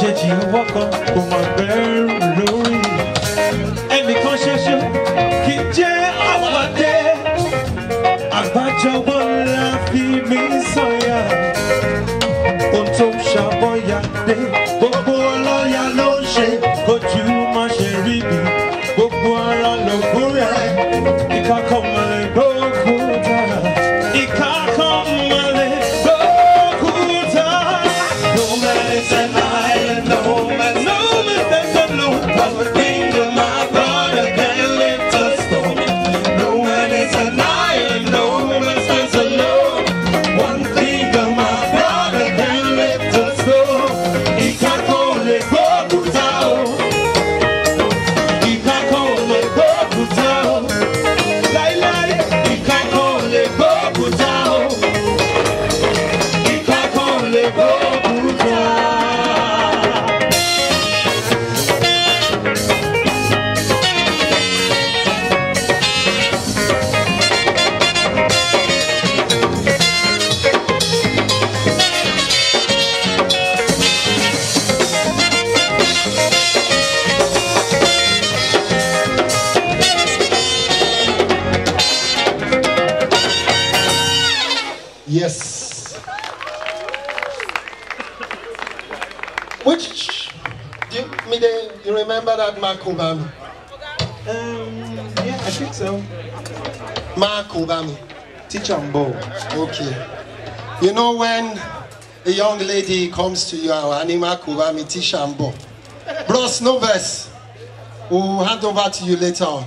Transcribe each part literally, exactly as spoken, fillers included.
méjì wọ́kọ̀ kò má bẹ̀rù lórí. Ẹnìkan ṣoṣo kì í jẹ́ àwàdé. Àgbájọwọ́ la fi mí sọ̀yà. Ohun tó ń ṣàbọ̀yà dé. Gbogbo ọlọ́yà ló ń ṣe kojú má ṣe rí mi. Gbogbo ara lògùn rẹ̀. Ìka kan máa lè gbókúta. Ìka kan máa lè gbókúta. No man is an island, no man, no man there's a low. But the kingdom my brother can lift a stone. No man is an island, no man stands alone. One kingdom my brother can lift a stone. Ìka kan lè gbókúta. Ìka kan lè gbókúta. Láíláí, ìka kan lè gbókúta. Ìka kan lè gbókúta. Yes. Which do you, me they, you remember that Mark Obama? Um, yeah, I think so. Mark Obama. Teacher on board. Okay. You know when a young lady comes to you and Mark Obama teacher and bo. Bros, no verse. We'll hand over to you later on.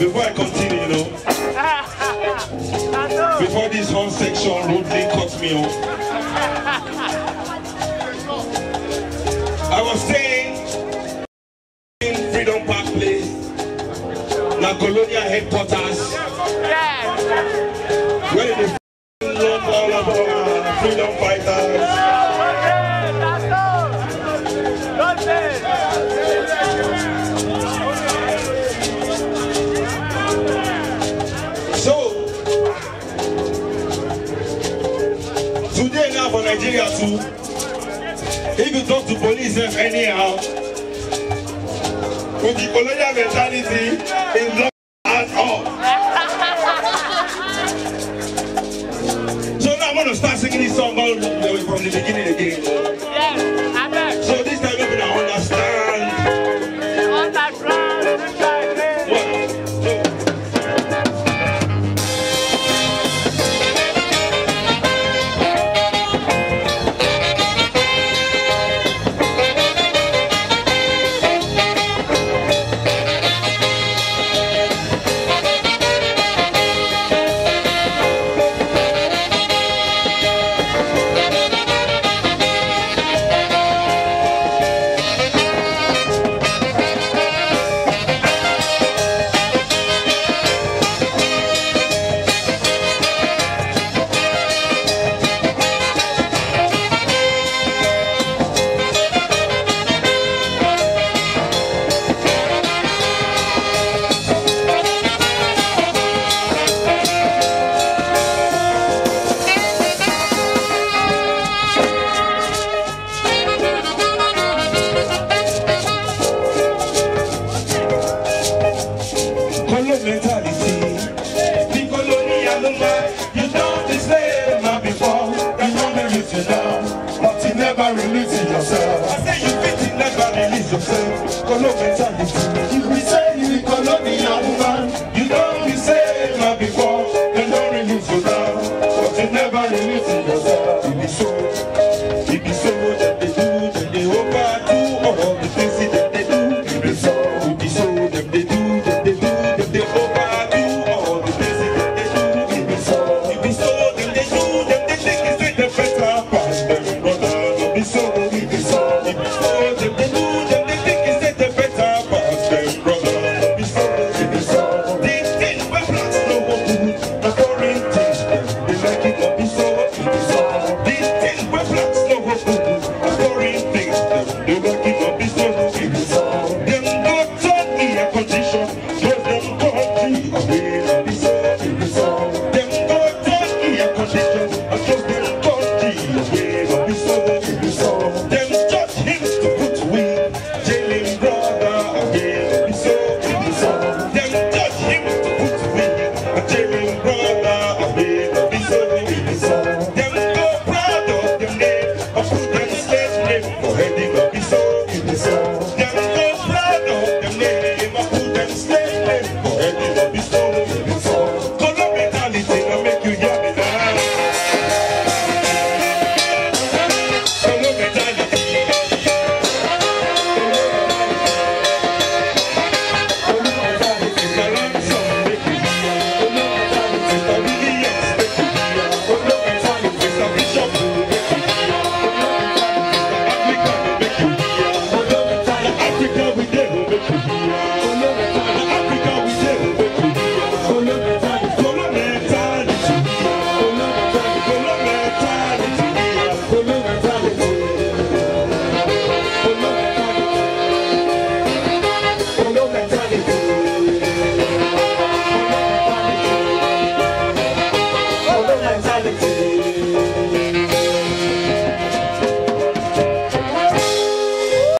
before I continue, you know, before this whole section road link cuts me off, I was saying in Freedom Park Place, now colonial headquarters, where they love all of our freedom fighters. So, today now for Nigeria too, if you talk to police anyhow, with the colonial mentality, it's not at all. So now I'm going to start singing this song from the beginning again. Yes, amen. So this time you're going to understand. Understand, this time, What? Mentality, the colonial man, you don't the slave man before, you don't release you now, but you never release yourself. I say you fit, you never release yourself. Colonial mentality.